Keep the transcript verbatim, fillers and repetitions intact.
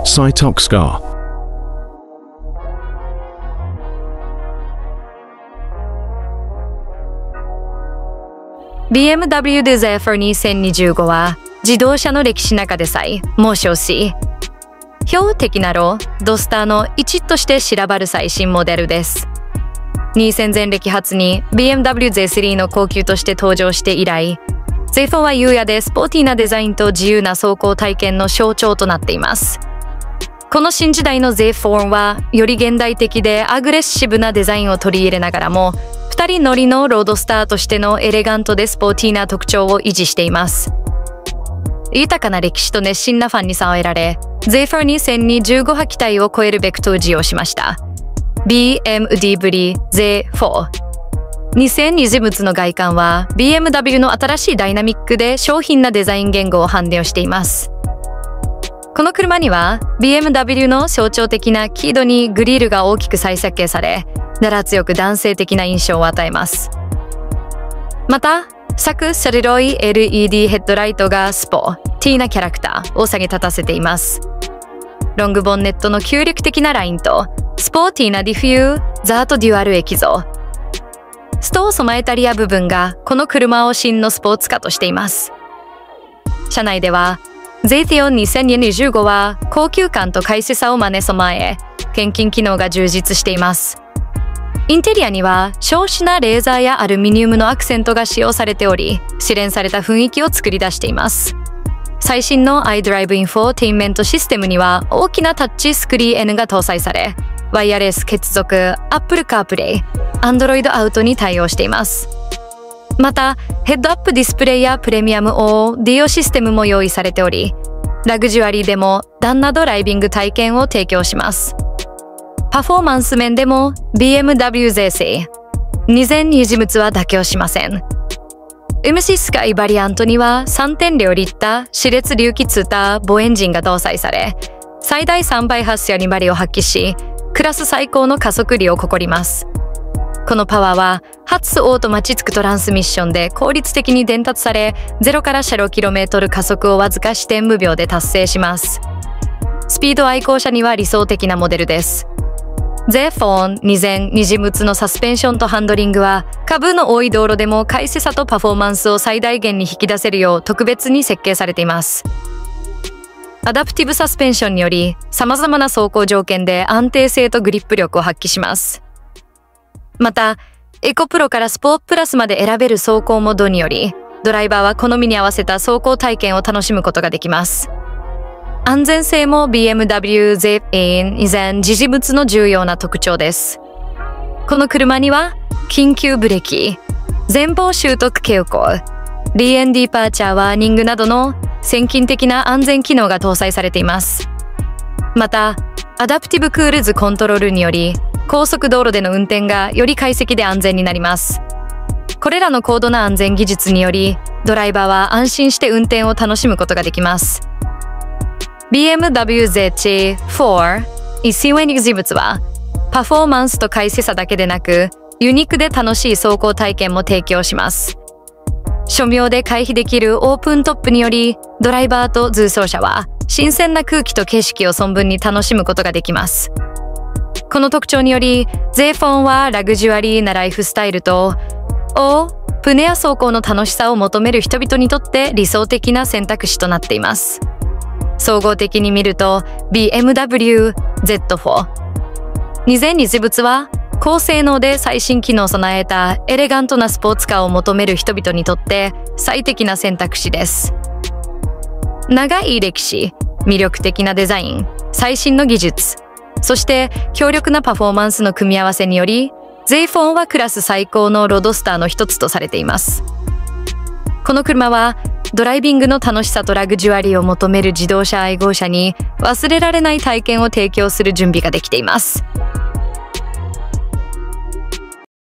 Cytoxcar ビーエムダブリュー The Zephyr にせんにじゅうごは自動車の歴史の中でさえ猛暑し、標的なロドスターの一として知らばる最新モデルです。にせん前歴初に ビーエムダブリュー ゼースリー の高級として登場して以来、ゼフォンは優雅でスポーティーなデザインと自由な走行体験の象徴となっています。この新時代のゼフォンはより現代的でアグレッシブなデザインを取り入れながらも、ふたり乗りのロードスターとしてのエレガントでスポーティーな特徴を維持しています。豊かな歴史と熱心なファンに支えられ、ゼフォンにせんにじゅうごは機体を超えるベクトル使用しました。ビーエムダブリュー ゼフォー。にせんにじゅう物の外観は ビーエムダブリュー の新しいダイナミックで商品なデザイン言語を判断しています。この車には ビーエムダブリュー の象徴的な黄色にグリルが大きく再設計され、だら強く男性的な印象を与えます。また、作白い エルイーディー ヘッドライトがスポティーなキャラクターを下げ立たせています。ロングボンネットの協力的なラインとスポーティーなディフューザーとデュアル液像。ストを備えたリア部分がこの車を真のスポーツカーとしています。車内では、ゼティオンにせんにじゅうごは高級感と快適さを真似備え、献金機能が充実しています。インテリアには小緻なレーザーやアルミニウムのアクセントが使用されており、洗練された雰囲気を作り出しています。最新の iDrive インフォテインメントシステムには大きなタッチスクリーン N が搭載され、ワイヤレス接続、Apple CarPlay、Android Auto に対応しています。また、ヘッドアップディスプレイやプレミアム オーディオシステムも用意されており、ラグジュアリーでもダンなドライビング体験を提供します。パフォーマンス面でも ビーエムダブリュー ゼーシーにせんにじゅう物は妥協しません。エムシー スカイバリアントには さんてんゼロ リッター熾烈隆起ツーターボエンジンが搭載され、最大さんばい発射に馬力を発揮し、クラス最高の加速力を誇ります。このパワーは、初オートマチックトランスミッションで効率的に伝達され、ゼロからゼロキロメートル加速をわずか視点無秒で達成します。スピード愛好者には理想的なモデルです。ゼフォンにせんにじゅう物のサスペンションとハンドリングは、株の多い道路でも快適さとパフォーマンスを最大限に引き出せるよう特別に設計されています。アダプティブサスペンションにより、様々な走行条件で安定性とグリップ力を発揮します。また、エコプロからスポープラスまで選べる走行モードにより、ドライバーは好みに合わせた走行体験を楽しむことができます。安全性も ビーエムダブリュー ゼフォーにせん時物の重要な特徴です。この車には、緊急ブレーキ、前方習得傾向、リーエンディパーチャーワーニングなどの先進的な安全機能が搭載されています。また、アダプティブクールズコントロールにより、高速道路での運転がより快適で安全になります。これらの高度な安全技術により、ドライバーは安心して運転を楽しむことができます。ビーエムダブリュー ゼットフォー にせんにじゅう物は、パフォーマンスと快適さだけでなく、ユニークで楽しい走行体験も提供します。書名で回避できるオープントップにより、ドライバーと通走者は新鮮な空気と景色を存分に楽しむことができます。この特徴により、ゼフォンはラグジュアリーなライフスタイルと、おプネア走行の楽しさを求める人々にとって理想的な選択肢となっています。総合的に見ると、ビーエムダブリュー ゼットフォー にせんにじゅう物は、高性能で最新機能を備えたエレガントなスポーツカーを求める人々にとって最適な選択肢です。長い歴史、魅力的なデザイン、最新の技術、そして強力なパフォーマンスの組み合わせにより、ゼフォンはクラス最高のロードスターの一つとされています。この車はドライビングの楽しさとラグジュアリーを求める自動車愛好者に忘れられない体験を提供する準備ができています。